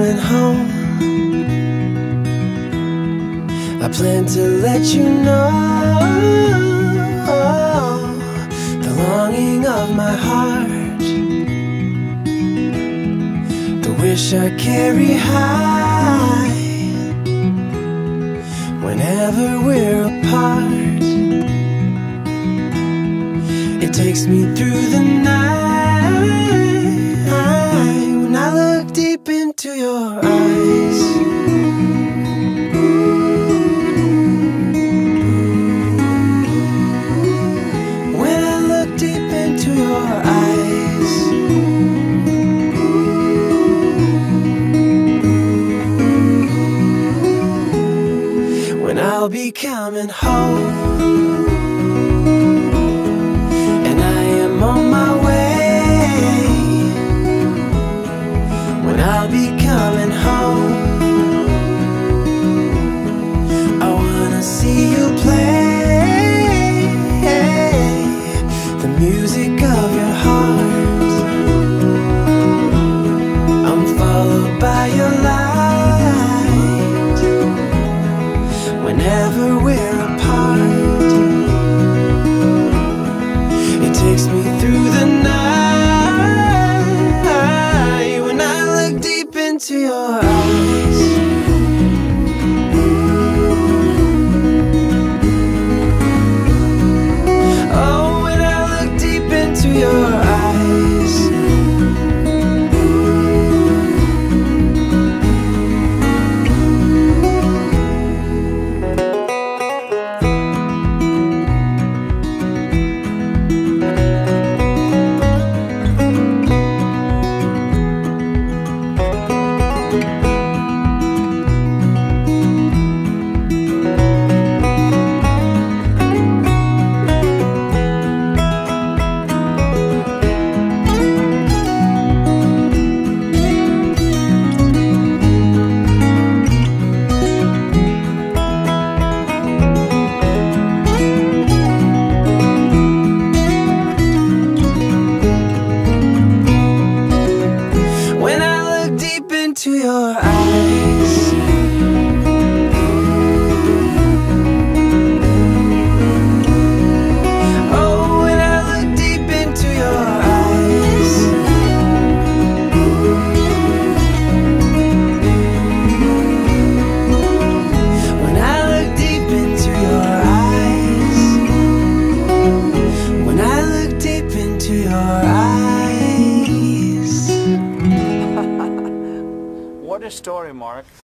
coming home, I plan to let you know the longing of my heart, the wish I carry high whenever we're apart. It takes me through the night when I look deep into your eyes. When I look deep into your eyes, when I'll be coming home, on my way. When I'll be coming home, I wanna see you play the music of your heart. I'm followed by your light whenever we're apart. It takes me through the night when I look deep into your eyes. Oh, when I look deep into your eyes. To your eyes, oh, when I look deep into your eyes, when I look deep into your eyes, when I look deep into your eyes. What a story, Mark.